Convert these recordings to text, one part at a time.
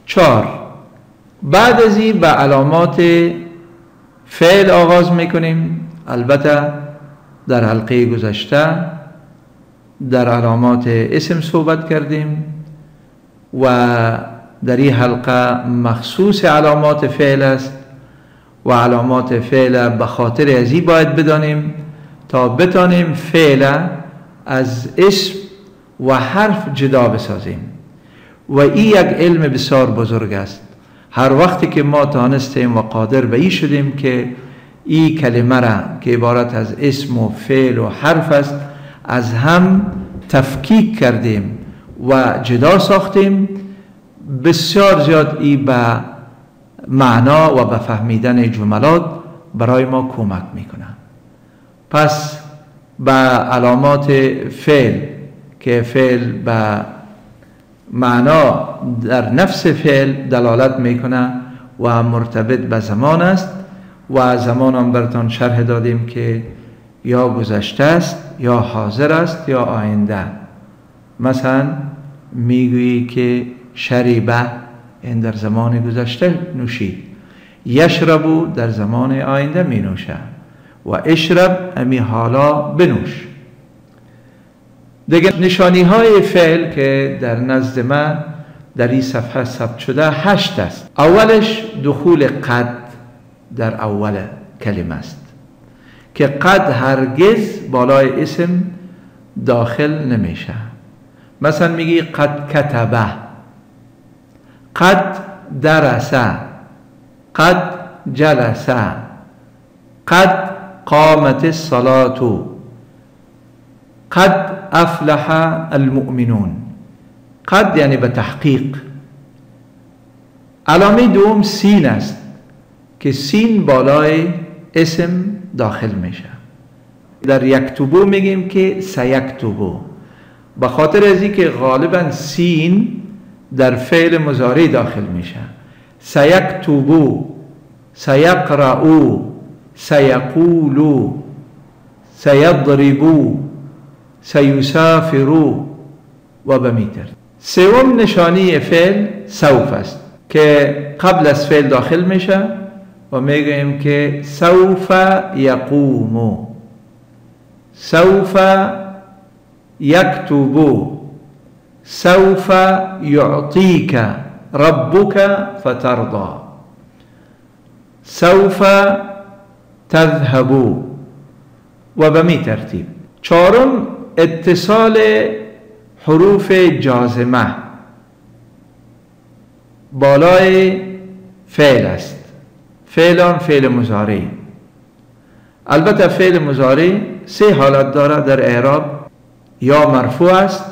4. بعد از این به علامات فعل آغاز میکنیم. البته در حلقه گذشته در علامات اسم صحبت کردیم و در این حلقه مخصوص علامات فعل است و علامات فعل به خاطر ازی باید بدانیم تا بتانیم فعل از اسم و حرف جدا بسازیم و این یک علم بسیار بزرگ است. هر وقتی که ما تانستیم و قادر به این شدیم که این کلمه را که عبارت از اسم و فعل و حرف است از هم تفکیک کردیم و جدا ساختیم، بسیار زیاد این به معنا و به فهمیدن جملات برای ما کمک میکنه. پس به علامات فعل که فعل به معنا در نفس فعل دلالت میکنه و مرتبط به زمان است و زمان هم براتون شرح دادیم که یا گذشته است یا حاضر است یا آینده. مثلا میگویی که شریبه این در زمان گذشته نوشید، یشربو در زمان آینده می نوشه و اشرب امی حالا بنوش. دیگه نشانی های فعل که در نزد من در این صفحه ثبت شده 8 است. اولش دخول قد در اول کلمه است که قد هرگز بالای اسم داخل نمیشه. مثلا میگی قد کتبه، قد درسه، قد جلسه، قد قامت الصلاة، قد افلح المؤمنون. قد یعنی به تحقیق. علامه دوم سین است که سین بالای اسم داخل میشه. در یکتبو میگیم که سیکتبو، به خاطر از اینکه غالبا سین در فعل مضارع داخل میشه. سیکتبو، سیقرأو، سیقولو، سیضربو، سیسافرو و بمیتر. سوم نشانی فعل سوف است که قبل از فعل داخل میشه و میگیم که سوف یقومو، سوف یکتبو، سوف یعطیک ربک فترضى، سوف تذهبو و بمی ترتیب. 4. اتصال حروف جازمه بالای فعل است. فعل فعل مضارع. البته فعل مضارع 3 حالت داره در اعراب. یا مرفوع است،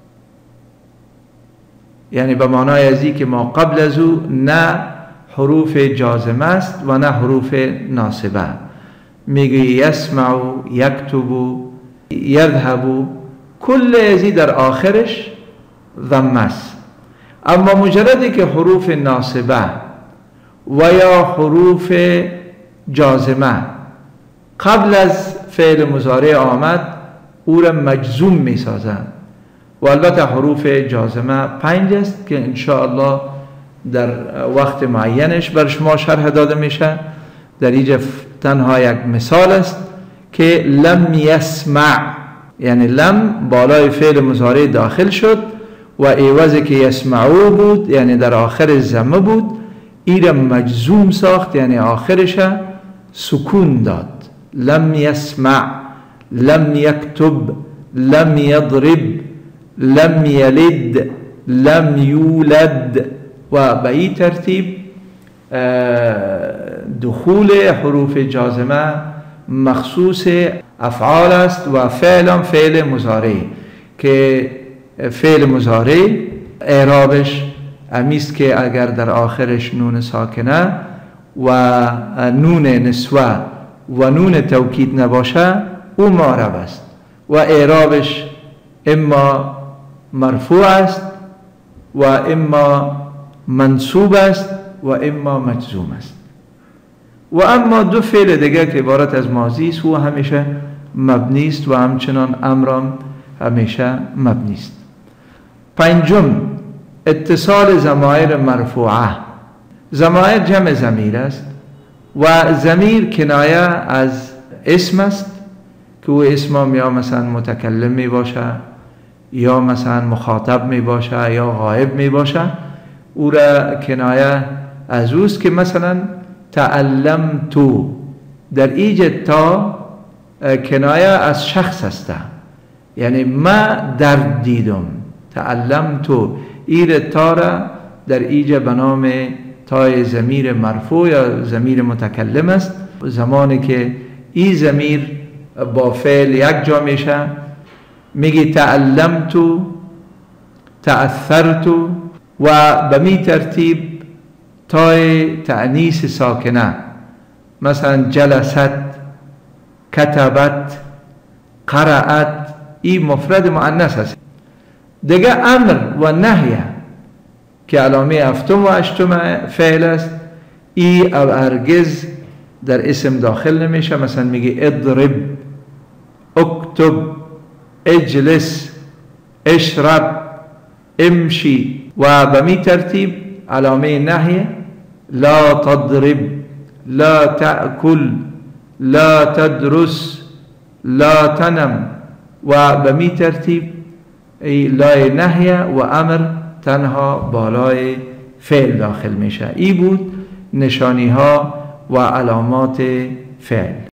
یعنی به معنای ازی که ما قبل از او نه حروف جازمه است و نه حروف ناصبه. میگه یسمعو، یکتبو، یذهبو، کل ازی در آخرش ضمه است. اما مجردی که حروف ناصبه و یا حروف جازمه قبل از فعل مضارع آمد او را مجزوم می سازند و البته حروف جازمه 5 است که انشاءالله در وقت معینش بر شما شرح داده میشه. در اینجا تنها یک مثال است که لم یسمع، یعنی لم بالای فعل مضارع داخل شد و عوضی که یسمعو بود یعنی در آخر ضمه بود، این را مجزوم ساخت یعنی آخرش سکون داد. لم یسمع، لم یکتب، لم یضرب، لم یلد، لم یولد و به این ترتیب دخول حروف جازمه مخصوص افعال است و فعلا فعل مضارع که فعل مضارع اعرابش امیست که اگر در آخرش نون ساکنه و نون نسوه و نون توکید نباشه او معرب است و اعرابش اما مرفوع است و اما منصوب است و اما مجزوم است. و اما 2 فعل دیگه که عبارت از ماضی است و همیشه مبنی است و همچنان امرم همیشه مبنی است. 5. اتصال ضمایر مرفوعه. ضمایر جمع ضمیر است و ضمیر کنایه از اسم است که او اسم یا مثلا متکلم می باشه یا مثلا مخاطب می باشه یا غائب می باشه. او را کنایه از اوست که مثلا تعلمت، در ایجاد تا کنایه از شخص است، یعنی ما درد دیدم. تعلمت ایر تا را در ایجا به نام تای ضمیر مرفوع یا ضمیر متکلم است. زمانی که این ضمیر با فعل یک جا میشه میگی تعلمت، تأثرت، و به می ترتیب تای تأنیث ساکنه مثلا جلست، کتبت، قرأت، این مفرد مؤنث است. دیگه امر و نهی که علامه هفتم و هشتم فعل است، ای او هرگز در اسم داخل نمیشه. مثلا میگی اضرب، اکتب، اجلس، اشرب، امشی. و به می ترتیب علامه نهی لا تضرب، لا تأکل، لا تدرس، لا تنم. و به می ترتیب لای نهی و امر تنها بالای فعل داخل میشه. ای بود نشانی ها و علامات فعل.